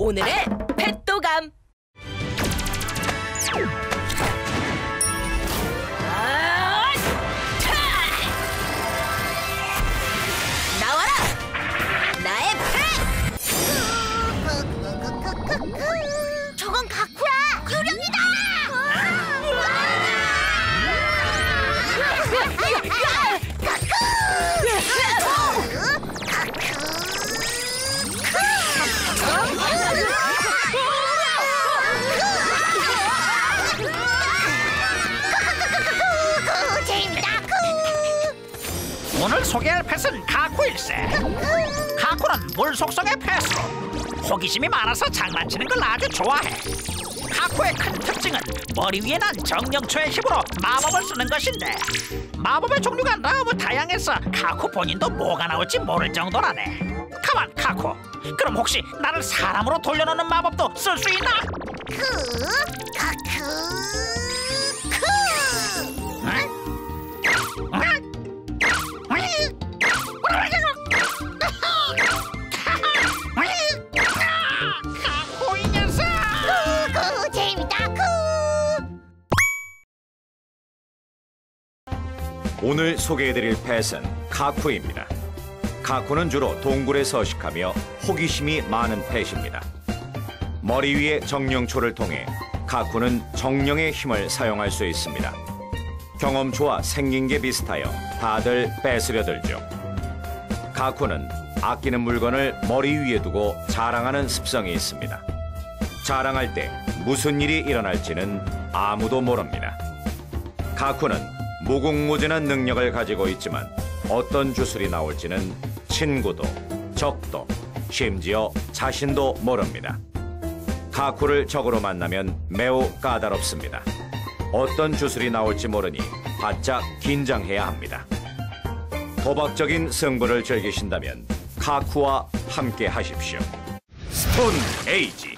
오늘의 펫도감. 나와라, 나의 펫! 저건 가쿠야! 요령이다! 오늘 소개할 펫은 가쿠일세. 가쿠는 물 속성의 펫으로 호기심이 많아서 장난치는 걸 아주 좋아해. 가쿠의 큰 특징은 머리 위에 난 정령초의 힘으로 마법을 쓰는 것인데, 마법의 종류가 너무 다양해서 가쿠 본인도 뭐가 나올지 모를 정도라네. 가만, 가쿠, 그럼 혹시 나를 사람으로 돌려놓는 마법도 쓸 수 있나? 오늘 소개해드릴 펫은 가쿠입니다. 가쿠는 주로 동굴에 서식하며 호기심이 많은 펫입니다. 머리 위에 정령초를 통해 가쿠는 정령의 힘을 사용할 수 있습니다. 경험초와 생긴 게 비슷하여 다들 뺏으려 들죠. 가쿠는 아끼는 물건을 머리 위에 두고 자랑하는 습성이 있습니다. 자랑할 때 무슨 일이 일어날지는 아무도 모릅니다. 가쿠는 무궁무진한 능력을 가지고 있지만 어떤 주술이 나올지는 친구도 적도 심지어 자신도 모릅니다. 가쿠를 적으로 만나면 매우 까다롭습니다. 어떤 주술이 나올지 모르니 바짝 긴장해야 합니다. 도박적인 승부를 즐기신다면 가쿠와 함께 하십시오. 스톤 에이지.